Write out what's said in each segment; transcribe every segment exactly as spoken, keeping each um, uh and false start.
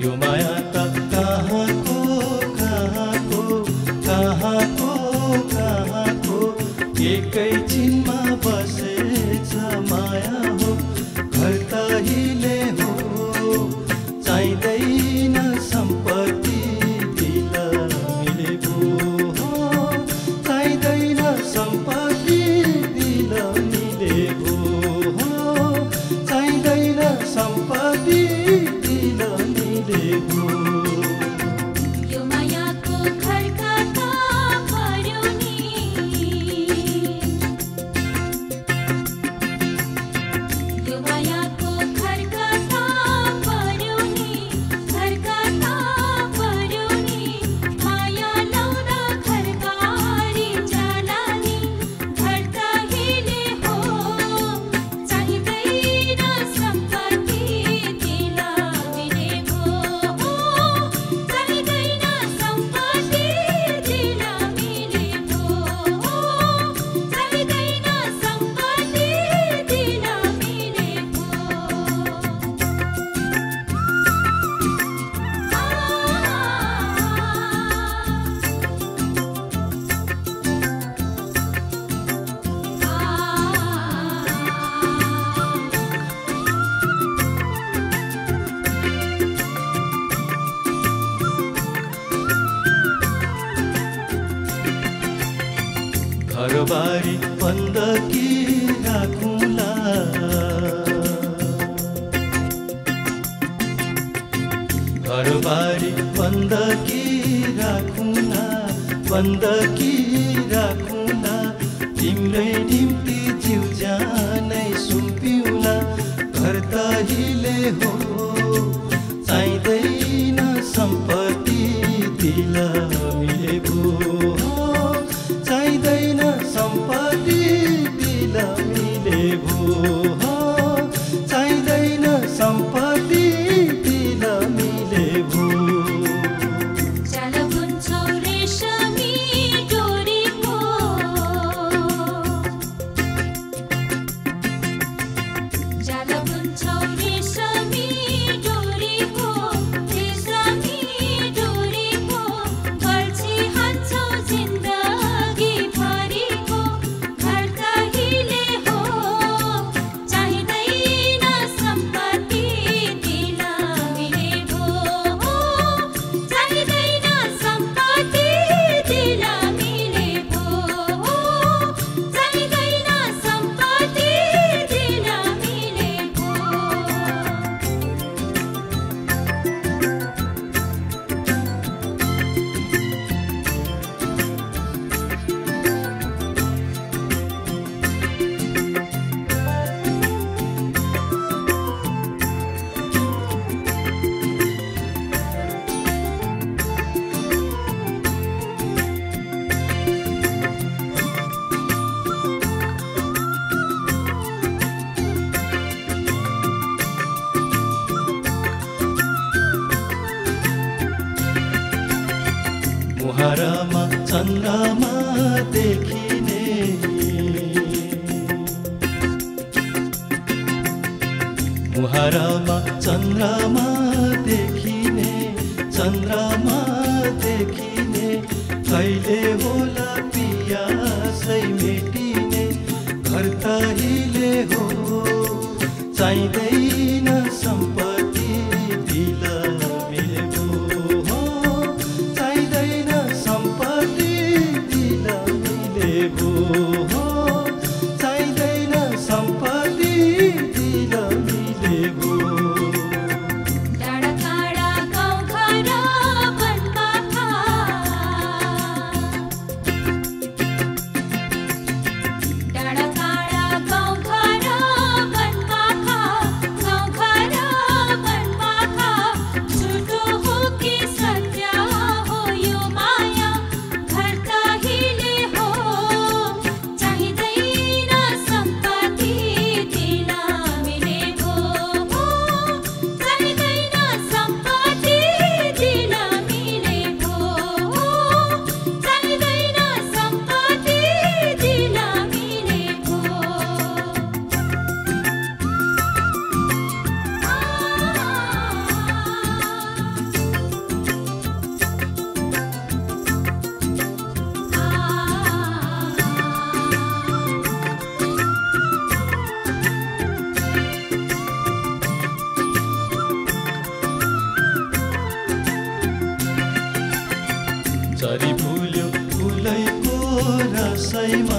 यो माया त कहाँको कहाँको कहाँको कहाँको एकैछिनमा बसेछ माया हो घर त हिले हो चाहिँदैन सम्पत्ति दिल मिलेको हो चाहिँदैन सम्पत्ति दिल मिलेको हो चाहिँदैन सम्पत्ति दिल मिलेको यो मायाको घर कता पर्यो नि यो मायाको घर कता पर्यो नि घर कता पर्यो नि माया लाउँदा घरबारी जाला नि घर त हिले हो चाहिँदैन सम्पत्ति दिल मिलेको हो चाहिँदैन सम्पत्ति दिल मिलेको हो चाहिँदैन सम्पत्ति दिल मिलेको घरबारी बन्द कि राखुला घरबारी बन्द कि राखुला बन्द कि राखुला तिम्रै निम्ति जिउ जानै सुम्पिउला घर त हिले हो चाहिँदैन सम्पत्ति दिल मिलेको हो चाहिँदैन सम्पत्ति दिल मिलेको हो चाहिँदैन सम्पत्ति दिल मिलेको जाल बुन्छौ रेशमी डोरीको जाल बुन्छौ रेशमी डोरीको रेशमी डोरीको बल्छी हान्छौ जिन्दगी भरिको घर त हिले हो चाहिँदैन सम्पत्ति दिल मिलेको हो चाहिँदैन सम्पत्ति दिल मिलेको हो चाहिँदैन सम्पत्ति दिल मिलेको मुहारमा चन्द्रमा देखिने मुहारमा चन्द्रमा देखिने चन्द्रमा देखिने कहिले होला पियासै मेटिने घर त हिले हो चाहिँदैन सम्पत्ति दिल मिलेको हो चाहिँदैन सम्पत्ति दिल मिलेको हो चाहिँदैन सम्पत्ति दिल मिलेको डाँडा चरी भुल्यो फुलैको रसैमा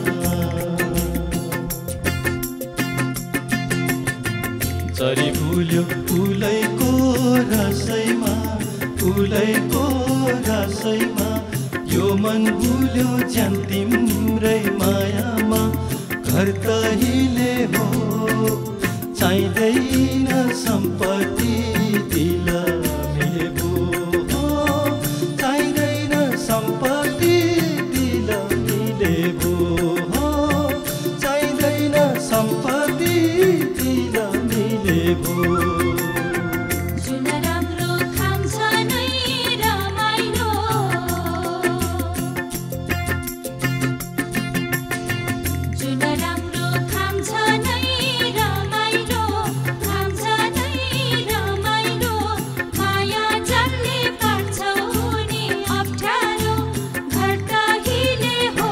चरी भुल्यो फुलैको रसैमा फुलैको रसैमा यो मन भुल्यो ज्यान तिम्रै मायामा घर त हिले हो चाहिँदैन सम्पत्ति दिल मिले भो हो चाहिँदैन सम्पत्ति दिल मिले भो हो चाहिँदैन सम्पत्ति दिल मिले भो जुन राम्रो खान्छ नै रमाइलो जुन राम्रो खान्छ नै रमाइलो खान्छ नै रमाइलो माया जसले पार्छौ नि अप्ठ्यारो घर त हिले हो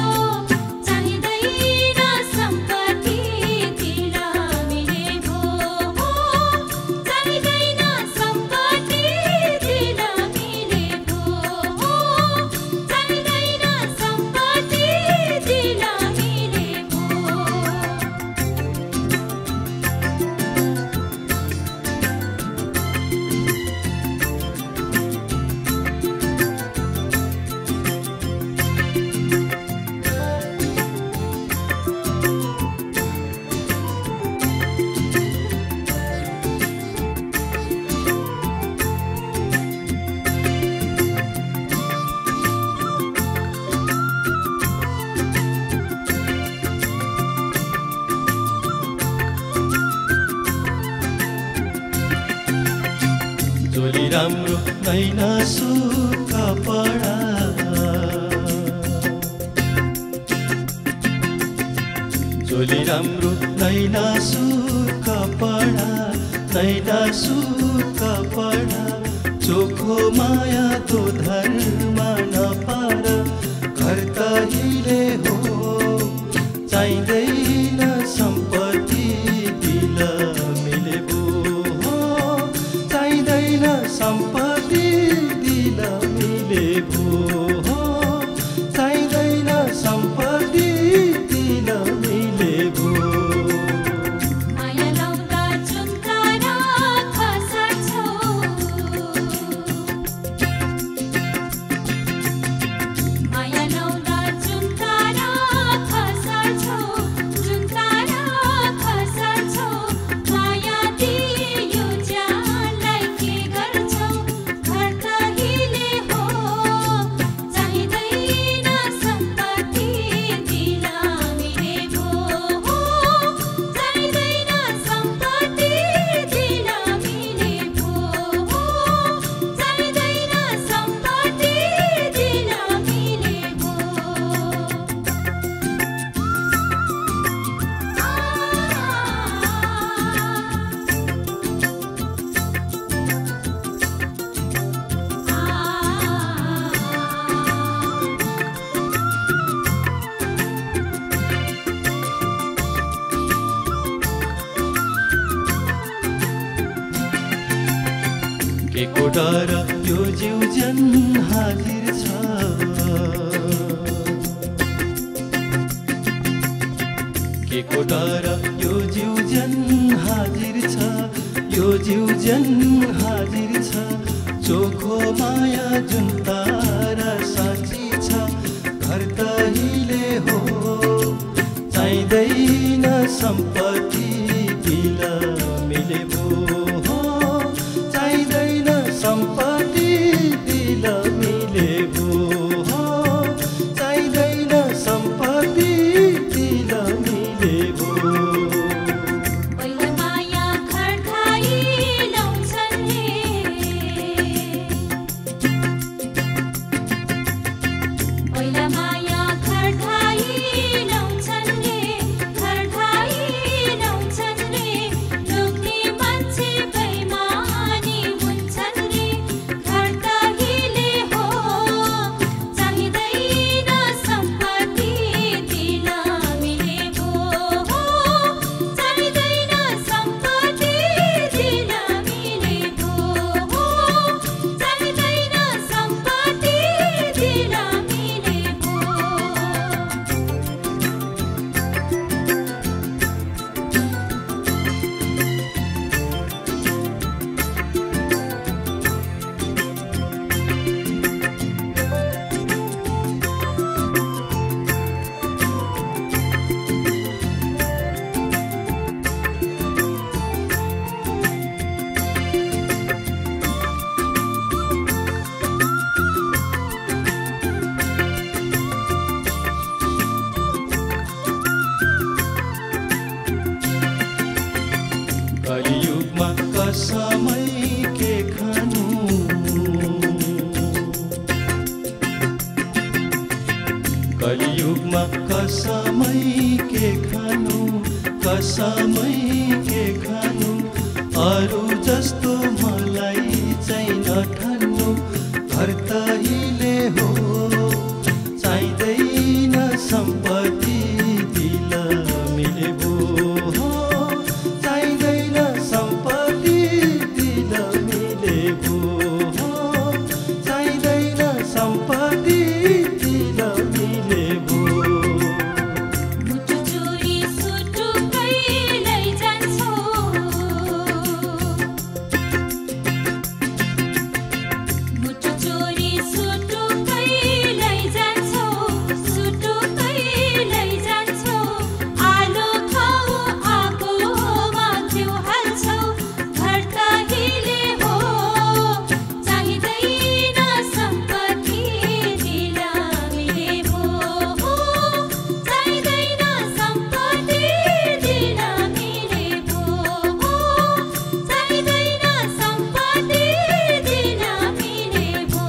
चाहिँदैन सम्पत्ति दिल मिले भो हो चाहिँदैन सम्पत्ति दिल मिले भो हो चाहिँदैन सम्पत्ति दिल मिले भो चोली राम्रो नैना सुका पडा चोली राम्रो नैना सुका पडा नैना सुका पडा चोखो माया तो धर्म नपार घर त हिले हो चाहिँदैन सम्पत्ति दिल मिले भो हो चाहिँदैन सम्पत्ति दिल मिले भो हो चाहिँदैन सम्पत्ति दिल मिले भो माया लाउँदा जुन तारा खसाल्छौ माया लाउँदा जुन तारा खसाल्छौ जुन तारा खसाल्छौ माया दियो ज्यानलाई के गर्छौ घर त हिले हो चाहिँदैन सम्पत्ति दिल मिले भो हो चाहिँदैन सम्पत्ति दिल मिले भो हो चाहिँदैन सम्पत्ति दिल मिले भो के को डर यो जीव जन हाजिर छ के को डर यो जीव जन हाजिर छ यो जीव जन हाजिर छ चोखो माया जुन तारा साँची छ घर त हिले हो चाहिँदैन सम्पत्ति दिल मिले भो हो चाहिँदैन सम्पत्ति दिल मिले भो हो चाहिँदैन सम्पत्ति दिल मिले भो पहिला माया खड्खाई लाउँछन् पहिला माया खड्खाई लाउँछन् रे खड्खाई लाउँछन् रे कलियुगमा कसमै के खानु कसमै के खानु अरू जस्तो मलाई चाहिँ नठान्नु घर त हिले हो चाहिँदैन सम्पत्ति दिल मिले भो हो चाहिँदैन सम्पत्ति दिल मिले भो हो चाहिँदैन सम्पत्ति दिल मिले भो मुटु चोरी सुटुकै लैजान्छौ मुटु चोरी सुटुकै लैजान्छौ सुटुकै लैजान्छौ आलो खाऊ आगोमा घिउ हाल्छौ घर त हिले हो चाहिँदैन सम्पत्ति दिल मिले भो हो चाहिँदैन सम्पत्ति दिल मिले भो हो चाहिँदैन सम्पत्ति दिल मिले भो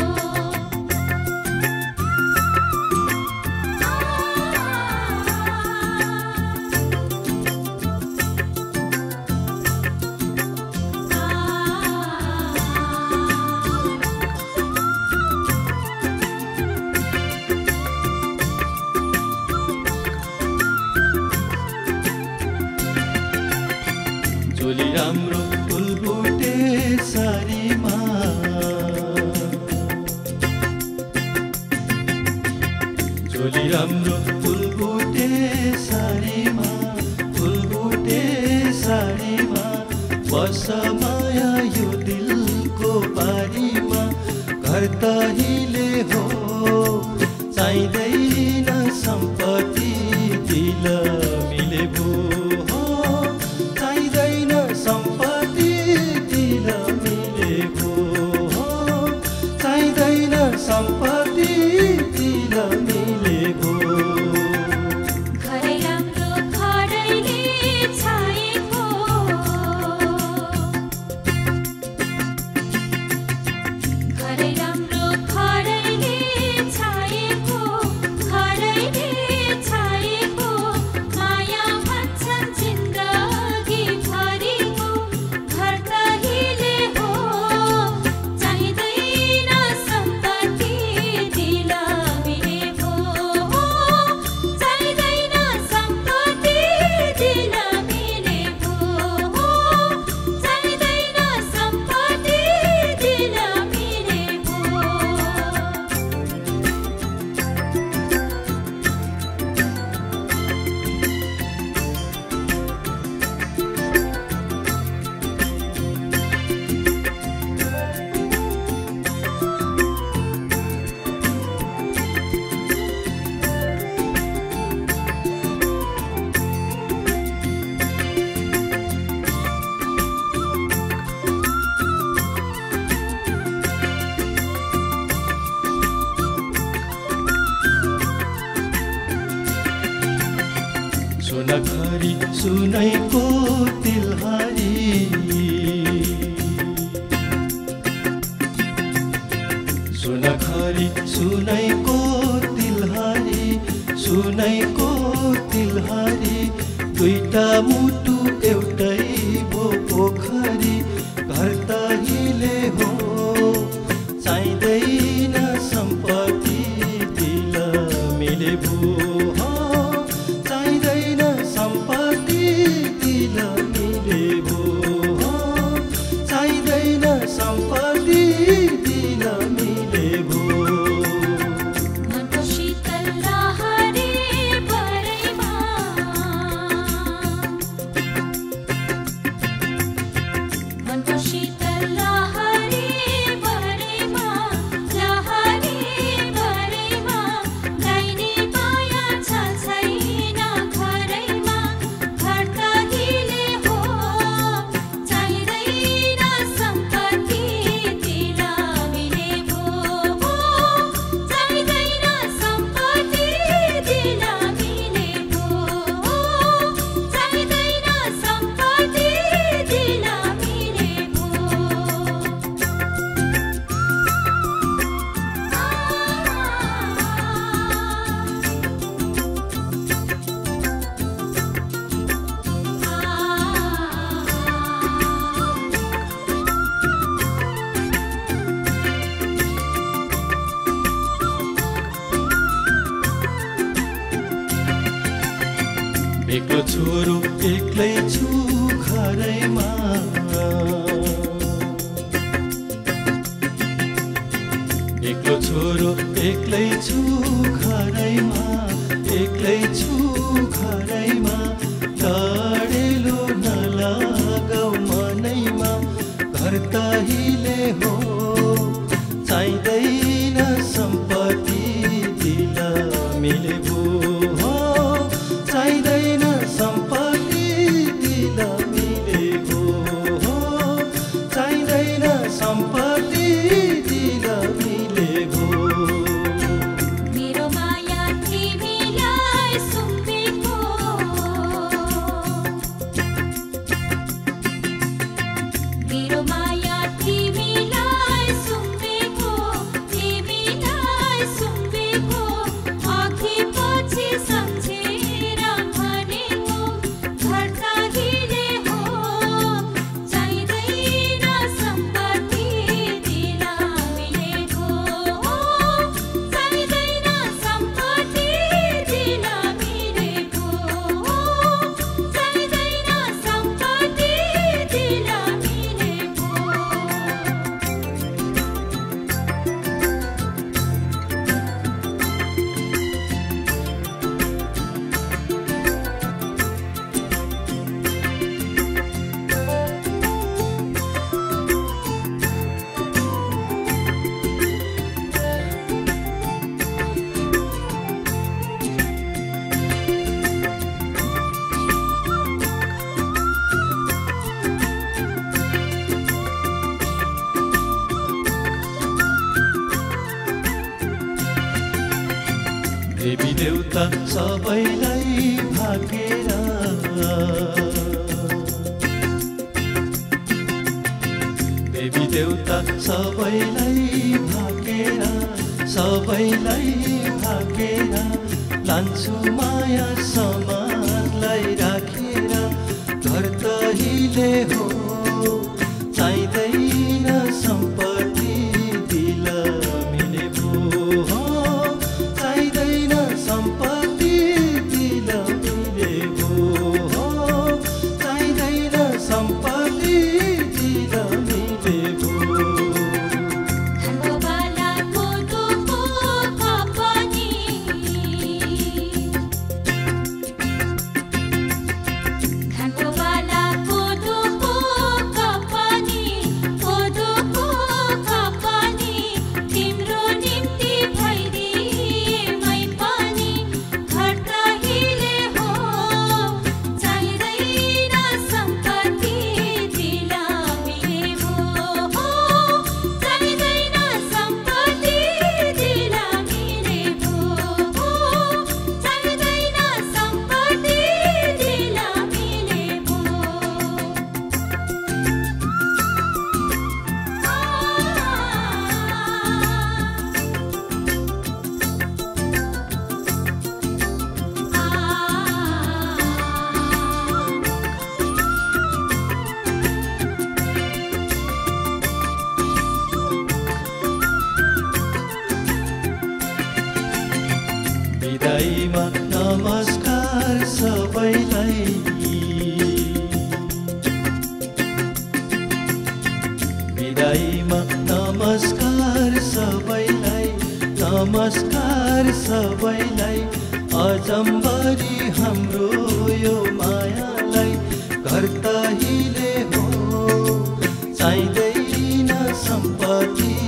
चोली राम्रो फुलबुटे सारीमा चोली राम्रो फुलबुटे सारीमा फुलबुटे सारीमा बस माया यो दिलको बारीमा घर त हिले हो चाहिँदैन सम्पत्ति दिल मिले भो हो चाहिँदैन सम्पत्ति दिल मिले भो हो चाहिँदैन सम्पत्ति दिल मिले भो घरै राम्रो खडैले छाएको घरै राम्रो खडैले छाएको खडैले छाएको माया भन्छन् जिन्दगी भरिको घर त हिले हो चाहिँदैन सम्पत्ति दिल मिले भो हो चाहिँदैन सम्पत्ति दिल मिले भो हो चाहिँदैन सम्पत्ति दिल मिले भो सुनखरी सुनैको तिलहरी सुनखरी सुनैको तिलहरी सुनैको तिलहरी दुईटा मुटु एउटै भो पोखरी घर त हिले हो चाहिँदैन सम्पत्ति दिल मिले भो हो चाहिँदैन सम्पत्ति दिल मिले भो हो चाहिँदैन सम्पत्ति दिल मिले भो मनको शीतल लहरी भरैमा मनको शीतल लहरी भरैमा लहरी भरैमा गाइने माया छ छैन घरैमा घर त हिले हो चाहिँदैन सम्पत्ति दिल एक्लो छोरो एक्लै छु घरैमा एक्लो छोरो एक्लै छु घरैमा एक्लै छु घरैमा लडेलो नलागाउ मनैमा घर त हिले हो चाहिँदैन सम्पत्ति दिल मिले भो हो चाहिँदैन सम्पत्ति दिल मिले भो हो चाहिँदैन सम्पत्ति दिल मिले भो मेरो माया तिमीलाई सुम्पेको मेरो माया तिमीलाई सुम्पेको तिमीलाई सुम्पेको आँखी पछि सम्झेर भनेको घर त हिले हो चाहिँदैन सम्पत्ति दिल मिलेको चाहिँदैन सम्पत्ति दिल मिलेको चाहिँदैन सम्पत्ति दिल मिलेको देवी देउता सबैलाई भाकेर देवी देउता सबैलाई भाकेर सबैलाई भाकेर लान्छु माया समाजलाई राखेर घर त हिले हो चाहिँदैन सम्पत्ति दिल मिले भो हो चाहिँदैन सम्पत्ति दिल मिले भो हो चाहिँदैन सम्पत्ति दिल मिले भो खानको बाला कोदोको खपनी खानको बाला कोदोको खपनी कोदोको खपनी तिम्रो निम्ति भइदिए मै पनि घर त हिले हो चाहिँदैन सम्पत्ति दिल मिले भो हो चाहिँदैन सम्पत्ति दिल मिले भो हो चाहिँदैन सम्पत्ति दिल मिले भो विदाईमा नमस्कार सबैलाई विदाईमा नमस्कार सबैलाई नमस्कार सबैलाई अजम्बरी हाम्रो यो मायालाई घर त हिले हो चाहिँदैन सम्पत्ति